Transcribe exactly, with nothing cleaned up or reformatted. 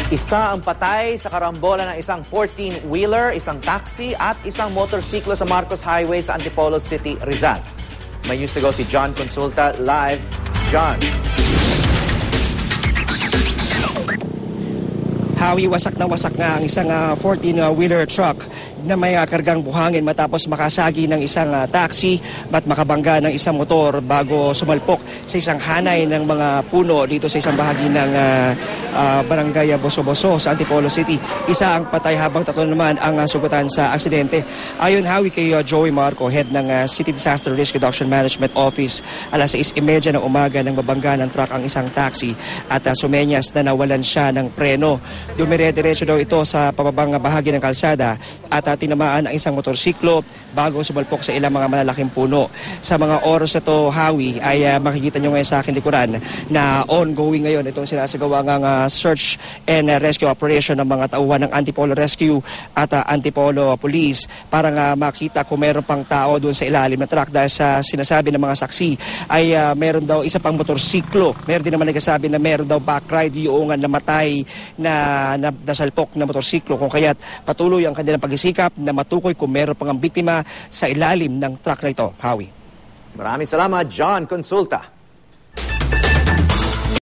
Isa ang patay sa karambola ng isang fourteen-wheeler, isang taxi at isang motorsiklo sa Marcos Highway sa Antipolo City, Rizal. May news to go si John Consulta live. John. Hawi, wasak na wasak nga ang isang uh, fourteen-wheeler truck na may uh, kargang buhangin matapos makasagi ng isang uh, taxi at makabangga ng isang motor bago sumalpok sa isang hanay ng mga puno dito sa isang bahagi ng uh, uh, barangay Boso-Boso sa Antipolo City. Isa ang patay habang tatlo naman ang uh, sugatan sa aksidente. Ayon, Hawi, kay uh, Joey Marco, head ng uh, City Disaster Risk Reduction Management Office, alas sais trenta ng umaga ng mabangga ng truck ang isang taxi at uh, sumenyas na nawalan siya ng preno. Dumire-diretso daw ito sa pababang bahagi ng kalsada at uh, tinamaan ang isang motorsiklo bago sumalpok sa ilang mga malalaking puno. Sa mga oras na ito, Hawi, ay uh, makikita nyo ngayon sa akin likuran na ongoing ngayon itong sinasagawa ng uh, search and uh, rescue operation ng mga tauhan ng Antipolo Rescue at uh, Antipolo Police para nga makita kung meron pang tao doon sa ilalim ng truck dahil sa sinasabi ng mga saksi ay uh, meron daw isa pang motorsiklo. Meron din naman nagsasabi na meron daw backride yung namatay na, na nasalpok na motorsiklo kung kaya't patuloy ang kanilang pagsisikap na matukoy kung meron pang biktima sa ilalim ng truck na ito. Hawi. Maraming salamat, John Consulta.